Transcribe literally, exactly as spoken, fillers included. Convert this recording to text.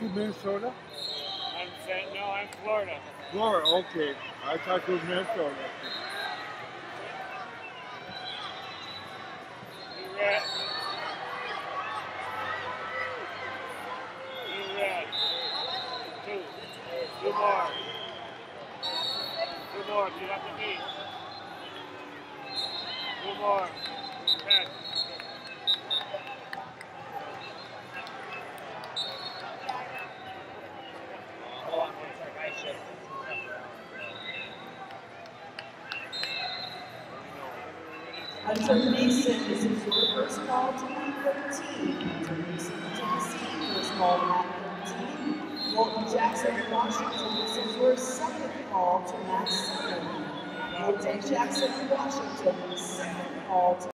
you Minnesota? I'm saying, no, I'm Florida. Florida, okay. I thought you were Minnesota. You red. You red. Two. Two more. Two more. Get up the knee. Two more. Ten. Hunter Mason, this is your first call to mat thirteen. Hunter Mason, Tennessee, first call to mat thirteen. Walton Jackson, Washington, this is your second call to mat seven. Walton Jackson, Washington, second call to